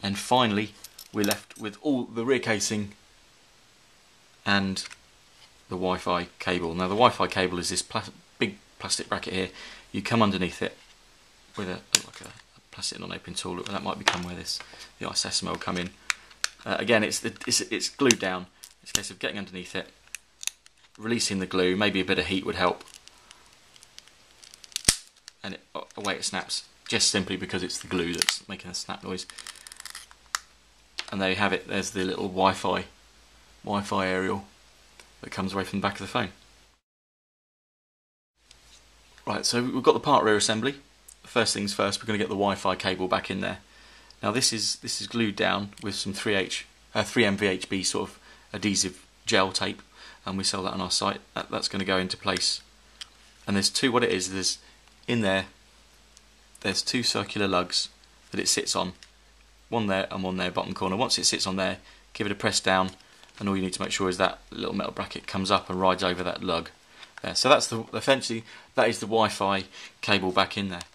And finally we're left with all the rear casing and the Wi-Fi cable. Now the Wi-Fi cable is this big plastic bracket here. You come underneath it with a plastic non-open tool. That might become where the ISSMO will come in. Again, it's glued down. It's a case of getting underneath it, releasing the glue. Maybe a bit of heat would help, and away it snaps. Just simply because it's the glue that's making a snap noise. And there you have it. There's the little Wi-Fi aerial that comes away from the back of the phone. Right, so we've got the part rear assembly. First things first, we're going to get the Wi-Fi cable back in there. Now this is glued down with some 3M VHB sort of adhesive gel tape, and we sell that on our site. That's going to go into place. And there's what it is, there's two circular lugs that it sits on. One there and one there, bottom corner. Once it sits on there, give it a press down, and all you need to make sure is that little metal bracket comes up and rides over that lug there. So that's essentially that is the Wi-Fi cable back in there.